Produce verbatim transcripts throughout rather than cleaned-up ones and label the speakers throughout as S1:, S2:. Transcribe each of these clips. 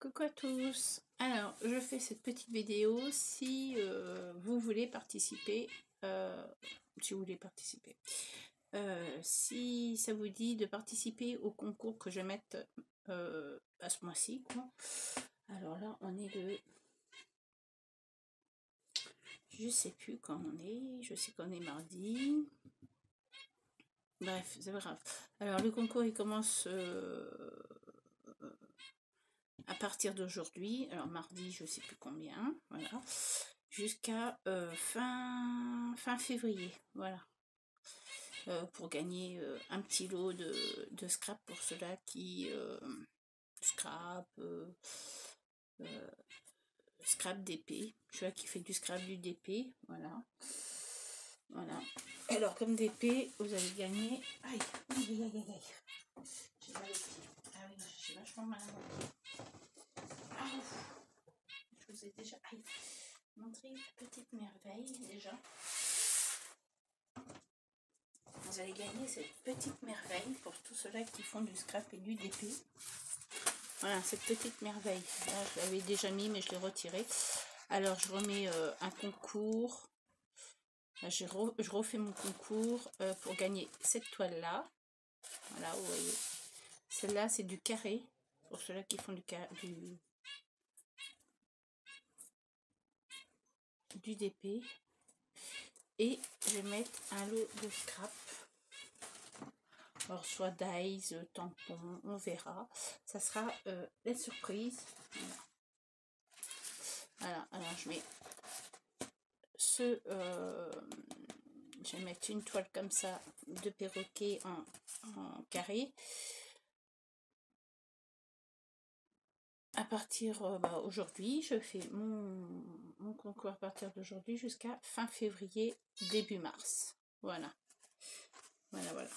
S1: Coucou à tous. Alors, je fais cette petite vidéo si euh, vous voulez participer, euh, si vous voulez participer, euh, si ça vous dit de participer au concours que je vais mettre euh, à ce mois-ci. Alors là, on est le, je sais plus quand on est, je sais qu'on est mardi. Bref, c'est pas grave. Alors le concours il commence euh, à partir d'aujourd'hui, alors mardi je sais plus combien, voilà, jusqu'à euh, fin, fin février, voilà, euh, pour gagner euh, un petit lot de, de scrap pour ceux-là qui euh, scrap, euh, euh, scrap d'épée, celui-là qui fait du scrap du D P, voilà, voilà. Alors comme D P, vous allez gagner, aïe, aïe, aïe, aïe, aïe, j'ai mal au pied, ah oui, j'ai vachement mal au pied. Ah, je vous ai déjà aïe, montré une petite merveille déjà. Vous allez gagner cette petite merveille pour tous ceux-là qui font du scrap et du D P. Voilà, cette petite merveille. Là, je l'avais déjà mis, mais je l'ai retiré. Alors, je remets euh, un concours. Là, je, re, je refais mon concours euh, pour gagner cette toile-là. Voilà, vous voyez. Celle-là, c'est du carré. Pour ceux-là qui font du, du, du D P. Et je vais mettre un lot de scrap. Alors, soit dies, tampon, on verra. Ça sera euh, la surprise. Voilà. Voilà, alors je mets ce. Euh, je vais mettre une toile comme ça de perroquet en, en carré. À partir euh, bah, aujourd'hui, je fais mon, mon concours à partir d'aujourd'hui jusqu'à fin février, début mars. Voilà. Voilà, voilà.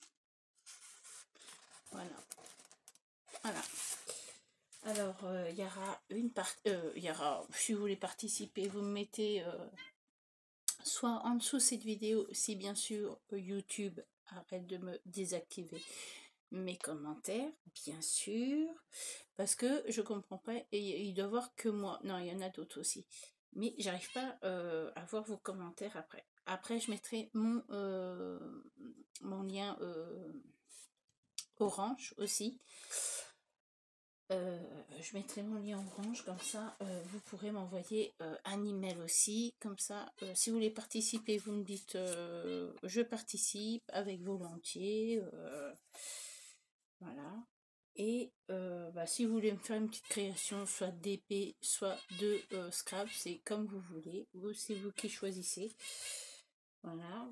S1: Voilà. Voilà. Alors, il euh, y aura une partie, il euh, y aura, si vous voulez participer, vous me mettez euh, soit en dessous cette vidéo, si bien sûr YouTube arrête de me désactiver mes commentaires, bien sûr, parce que je comprends pas, et il doit voir que moi, non, il y en a d'autres aussi, mais j'arrive pas euh, à voir vos commentaires après. Après, je mettrai mon, euh, mon lien euh, Orange aussi. Euh, je mettrai mon lien Orange, comme ça euh, vous pourrez m'envoyer euh, un email aussi, comme ça euh, si vous voulez participer, vous me dites euh, je participe avec volontiers, euh, voilà. Et euh, bah, si vous voulez me faire une petite création, soit D P, soit de euh, scrap, c'est comme vous voulez, ou c'est vous qui choisissez, voilà.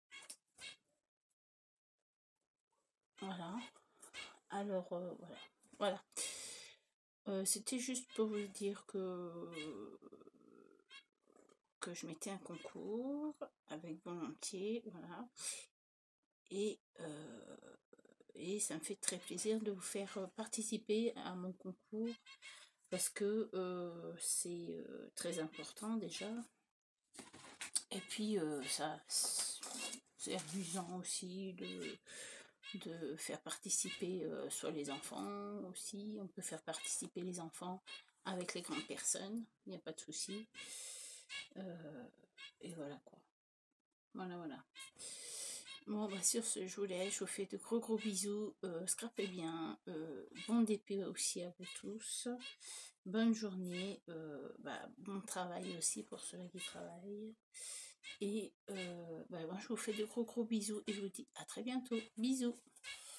S1: Voilà. Alors euh, voilà, voilà. Euh, c'était juste pour vous dire que que je mettais un concours avec volontiers, voilà. Et, euh, et ça me fait très plaisir de vous faire participer à mon concours parce que euh, c'est euh, très important déjà. Et puis euh, ça c'est amusant aussi de, de faire participer euh, soit les enfants aussi, on peut faire participer les enfants avec les grandes personnes, il n'y a pas de souci. Euh, et voilà quoi. Voilà, voilà. Bon, bah sur ce, je vous laisse, je vous fais de gros gros bisous, euh, scrapez bien, euh, bon D P aussi à vous tous, bonne journée, euh, bah, bon travail aussi pour ceux qui travaillent, et euh, bah, moi je vous fais de gros gros bisous, et je vous dis à très bientôt, bisous.